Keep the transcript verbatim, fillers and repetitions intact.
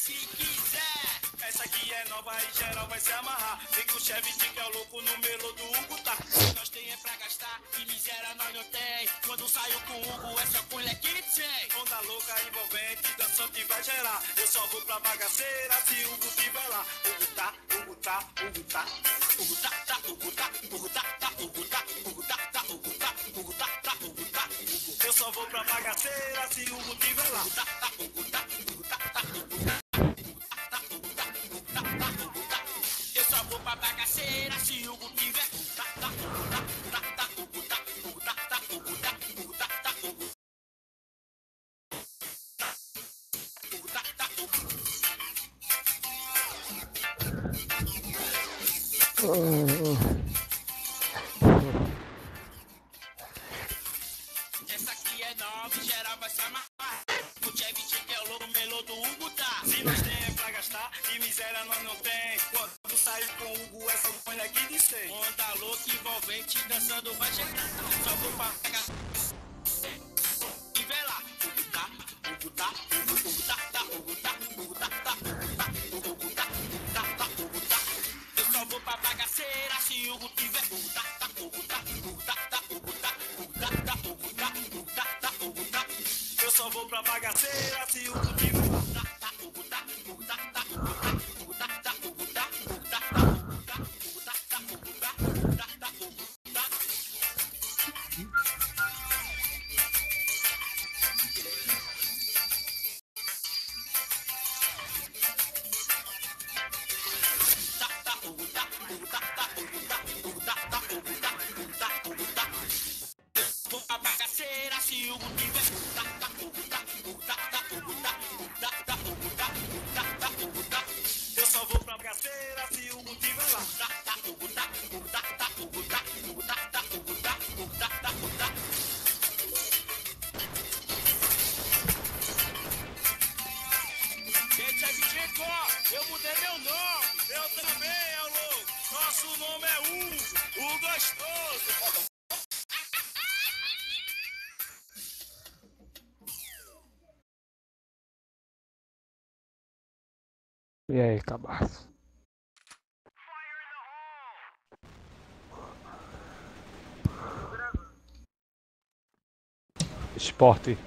se quiser. Essa aqui é nova e geral vai se amarrar. Vem com o Chevy que é o louco no melo do Hugo, tá? Nós tem é pra gastar e miséria nós não tem. Quando saio com o Hugo é só colher que tem. Onda louca, envolvente, dançante vai gerar. Eu só vou pra bagaceira se o Hugo tiver lá. Hugo tá, Hugo tá, Hugo tá. Hugo tá, tá, Hugo tá, Hugo tá, tá, Hugo tá, Hugo tá, tá, Hugo tá, Hugo tá, tá, Hugo tá. Eu só vou pra bagaceira se o Hugo tiver lá. Hugo tá, tá, Hugo tá, Hugo tá, tá, Hugo tá. Eu só vou pra bagaceira se o Hugo tiver. Tá, tá, Hugo tá, tá, tá, Hugo tá, Hugo tá, tá, Hugo tá, Hugo tá, tá, Hugo tá, Hugo tá, tá, Hugo. Essa aqui é nova e geral vai se amarrar. O Chevy que é o louco melô do Hugo, tá? Se nós tem é pra gastar e miséria nós não tem. Quando sair com o Hugo, essa põe aqui de cem. Onda louca, envolvente, dançando vai chegar. Só vou pra pegar. E vê lá, Hugo tá, Hugo tá, Hugo tá, tá, Hugo tá, Hugo tá, tá, Hugo tá, Hugo tá, Hugo tá, tá, Hugo tá. Eu só vou pra bagaceira se o Hugo tiver. Hugo tá, tá, Hugo tá, Hugo tá, tá, Hugo tá, Hugo tá, tá, Hugo tá, Hugo tá, tá, Hugo tá. Eu só vou pra bagaceira se o Hugo tiver. Tá, tá, Hugo tá, Hugo tá, tá, Hugo tá, Hugo tá, tá, Hugo tá, Hugo tá, tá, Hugo tá, Hugo tá, tá, Hugo tá, Hugo tá, tá, Hugo tá. Vou pra bagaceira se o Hugo tiver. Tá, tá, Hugo tá, Hugo tá, tá, Hugo tá, Hugo tá, tá, Hugo tá, Hugo tá, tá, Hugo tá. Eu só vou pra bagaceira se o Hugo tiver lá. Tá, tá, Hugo tá, Hugo tá, tá, Hugo tá, Hugo tá, tá, Hugo tá, Hugo tá, tá, Hugo tá. Gente, é Vitinho, eu mudei meu nome. Eu também, é o louco. Nosso nome é Hugo, o gostoso. E aí, cabaço? Esporte.